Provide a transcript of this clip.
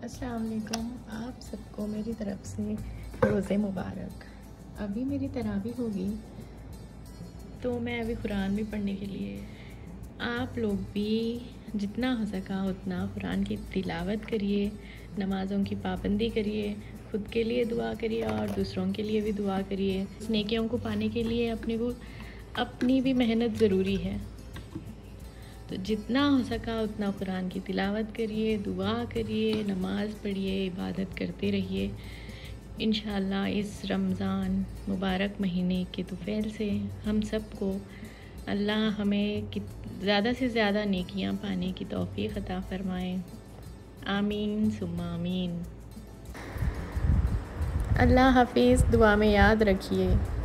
अस्सलाम वालेकुम। आप सबको मेरी तरफ से रोज़े मुबारक। अभी मेरी तरावी होगी तो मैं अभी कुरान भी पढ़ने के लिए, आप लोग भी जितना हो सका उतना कुरान की तिलावत करिए, नमाज़ों की पाबंदी करिए, खुद के लिए दुआ करिए और दूसरों के लिए भी दुआ करिए। नेकियों को पाने के लिए अपनी भी मेहनत ज़रूरी है, तो जितना हो सका उतना कुरान की तिलावत करिए, दुआ करिए, नमाज़ पढ़िए, इबादत करते रहिए। इंशाअल्लाह इस रमज़ान मुबारक महीने के तुफ़ैल से हम सबको अल्लाह हमें ज़्यादा से ज़्यादा नेकियां पाने की तौफ़ीक़ अता फ़रमाए। आमीन सुम्मा आमीन। अल्लाह हाफ़िज़। दुआ में याद रखिए।